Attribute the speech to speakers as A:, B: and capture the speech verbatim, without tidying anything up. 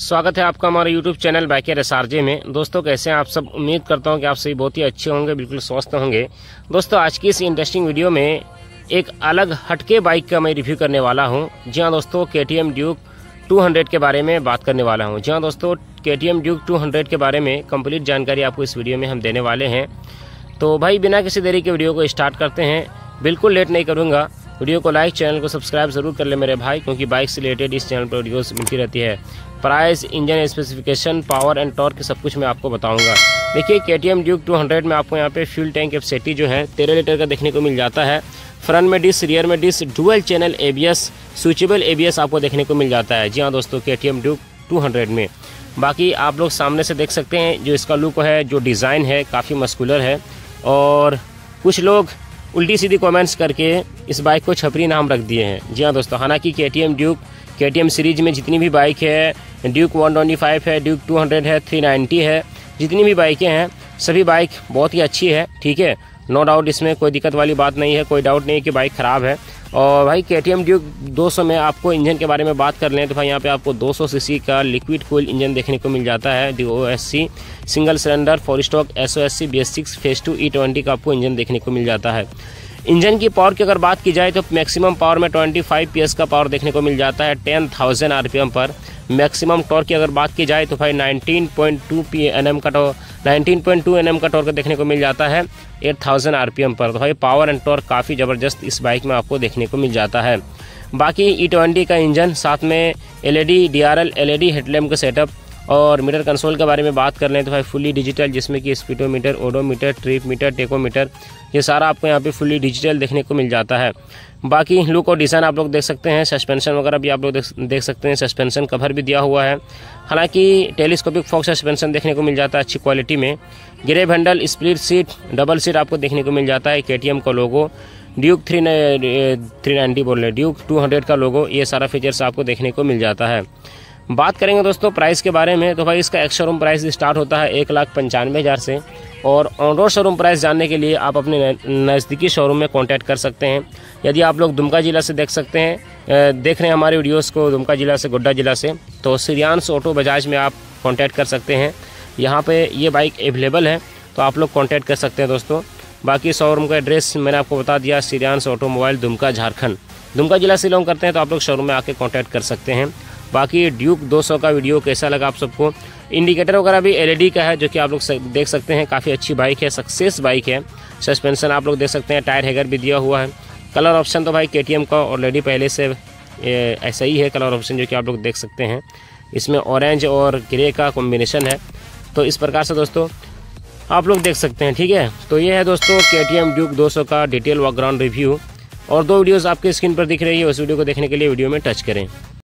A: स्वागत है आपका हमारे यूट्यूब चैनल बाइकर एसआरजे में। दोस्तों कैसे हैं आप सब? उम्मीद करता हूं कि आप सभी बहुत ही अच्छे होंगे, बिल्कुल स्वस्थ होंगे। दोस्तों आज की इस इंटरेस्टिंग वीडियो में एक अलग हटके बाइक का मैं रिव्यू करने वाला हूं। जी हाँ दोस्तों, केटीएम ड्यूक टू हंड्रेड के बारे में बात करने वाला हूं। जी हाँ दोस्तों, केटीएम ड्यूक टू हंड्रेड के बारे में कंप्लीट जानकारी आपको इस वीडियो में हम देने वाले हैं। तो भाई बिना किसी देरी के वीडियो को स्टार्ट करते हैं। बिल्कुल लेट नहीं करूँगा। वीडियो को लाइक, चैनल को सब्सक्राइब जरूर कर ले मेरे भाई, क्योंकि बाइक से रिलेटेड इस चैनल पर वीडियोस मिलती रहती है। Price, engine specification, power and torque सब कुछ मैं आपको बताऊंगा। देखिए केटीएम ड्यूक टू हंड्रेड में आपको यहाँ पे फ्यूल टैंक कैपेसिटी जो है तेरह लीटर का देखने को मिल जाता है। फ्रंट में डिस्क, रियर में disc, dual channel ABS, switchable ABS आपको देखने को मिल जाता है। जी हाँ दोस्तों, केटीएम ड्यूक टू हंड्रेड में। बाकी आप लोग सामने से देख सकते हैं जो इसका लुक है, जो डिज़ाइन है काफ़ी मस्कुलर है। और कुछ लोग उल्टी सीधी कमेंट्स करके इस बाइक को छपरी नाम रख दिए हैं। जी हाँ दोस्तों, हालांकि केटीएम ड्यूक केटीएम सीरीज में जितनी भी बाइक है, ड्यूक वन ट्वेंटी फाइव है, ड्यूक टू हंड्रेड है, थ्री नाइंटी है, जितनी भी बाइकें हैं सभी बाइक बहुत ही अच्छी है। ठीक है, नो डाउट, इसमें कोई दिक्कत वाली बात नहीं है, कोई डाउट नहीं है कि बाइक ख़राब है। और भाई केटीएम ड्यूक दो सौ में आपको इंजन के बारे में बात कर लें तो भाई यहाँ पे आपको दो सौ सीसी का लिक्विड कूल इंजन देखने को मिल जाता है। D O S C single cylinder four stroke S O S C B S six phase two E twenty का आपको इंजन देखने को मिल जाता है। इंजन की पावर की अगर बात की जाए तो मैक्सिमम पावर में पच्चीस पीएस का पावर देखने को मिल जाता है टेन थाउजेंड आरपीएम पर। मैक्सिमम टॉर्क की अगर बात की जाए तो भाई nineteen point two P NM का torque nineteen point two NM का टॉर्क देखने को मिल जाता है एट थाउजेंड आरपीएम पर। तो भाई पावर एंड टॉर्क काफ़ी ज़बरदस्त इस बाइक में आपको देखने को मिल जाता है। बाकी ई ट्वेंटी का इंजन, साथ में एलईडी डीआरएल एलईडी हेडलैम्प का सेटअप। और मीटर कंसोल के बारे में बात कर लें तो भाई फुली डिजिटल, जिसमें कि speedometer, odometer, trip meter, tachometer, ये सारा आपको यहाँ पे फुली डिजिटल देखने को मिल जाता है। बाकी लुक और डिज़ाइन आप लोग देख सकते हैं। सस्पेंशन वगैरह भी आप लोग देख सकते हैं। सस्पेंशन कवर भी दिया हुआ है, हालांकि टेलीस्कोपिक फॉक्स सस्पेंशन देखने को मिल जाता है अच्छी क्वालिटी में। Grab handle, split seat, double seat आपको देखने को मिल जाता है। केटीएम का logo, Duke three three ninety बोल रहे ड्यूक टू हंड्रेड का लोगो, ये सारा फीचर्स आपको देखने को मिल जाता है। बात करेंगे दोस्तों प्राइस के बारे में तो भाई इसका एक शोरूम प्राइस स्टार्ट होता है एक लाख पंचानवे हज़ार से। और ऑन रोड शोरूम प्राइस जानने के लिए आप अपने नज़दीकी शोरूम में कांटेक्ट कर सकते हैं। यदि आप लोग दुमका ज़िला से देख सकते हैं, देख रहे हैं हमारे वीडियोस को दुमका ज़िला से, गोड्डा ज़िला से, तो श्रीयांश ऑटो बजाज में आप कांटेक्ट कर सकते हैं। यहाँ पे ये बाइक अवेलेबल है, तो आप लोग कांटेक्ट कर सकते हैं दोस्तों। बाकी शोरूम का एड्रेस मैंने आपको बता दिया, श्रीयांश ऑटोमोबाइल, दुमका, झारखंड। दुमका ज़िला से बिलोंग करते हैं तो आप लोग शोरूम में आके कॉन्टैक्ट कर सकते हैं। बाकी ड्यूक दो सौ का वीडियो कैसा लगा आप सबको? इंडिकेटर वगैरह भी एलईडी का है, जो कि आप लोग देख सकते हैं। काफ़ी अच्छी बाइक है, सक्सेस बाइक है। सस्पेंशन आप लोग देख सकते हैं, टायर हैगर भी दिया हुआ है। कलर ऑप्शन तो भाई केटीएम का ऑलरेडी पहले से ऐसा ही है कलर ऑप्शन, जो कि आप लोग देख सकते हैं। इसमें ऑरेंज और ग्रे का कॉम्बिनेशन है। तो इस प्रकार से दोस्तों आप लोग देख सकते हैं। ठीक है, तो ये है दोस्तों केटीएम ड्यूक दो सौ का डिटेल बैकग्राउंड रिव्यू। और दो वीडियोज़ आपके स्क्रीन पर दिख रही है, उस वीडियो को देखने के लिए वीडियो में टच करें।